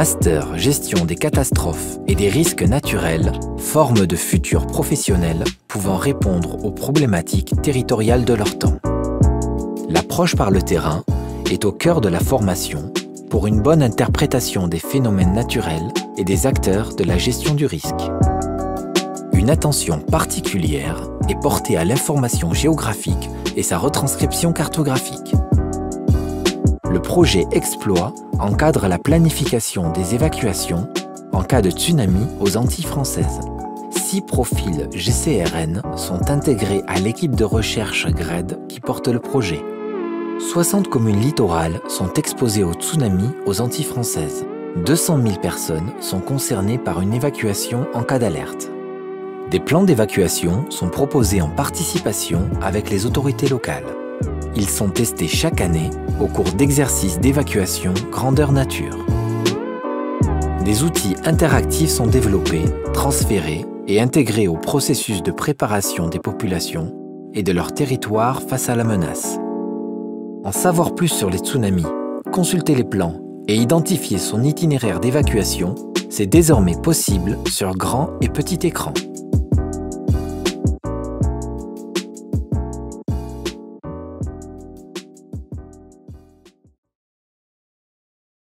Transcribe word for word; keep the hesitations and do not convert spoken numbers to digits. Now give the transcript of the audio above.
Master Gestion des catastrophes et des risques naturels forment de futurs professionnels pouvant répondre aux problématiques territoriales de leur temps. L'approche par le terrain est au cœur de la formation pour une bonne interprétation des phénomènes naturels et des acteurs de la gestion du risque. Une attention particulière est portée à l'information géographique et sa retranscription cartographique. Le projet Exploit encadre la planification des évacuations en cas de tsunami aux Antilles françaises. Six profils G C R N sont intégrés à l'équipe de recherche G R E D qui porte le projet. soixante communes littorales sont exposées au tsunami aux Antilles françaises. deux cent mille personnes sont concernées par une évacuation en cas d'alerte. Des plans d'évacuation sont proposés en participation avec les autorités locales. Ils sont testés chaque année au cours d'exercices d'évacuation grandeur nature. Des outils interactifs sont développés, transférés et intégrés au processus de préparation des populations et de leur territoire face à la menace. En savoir plus sur les tsunamis, consulter les plans et identifier son itinéraire d'évacuation, c'est désormais possible sur grand et petit écran.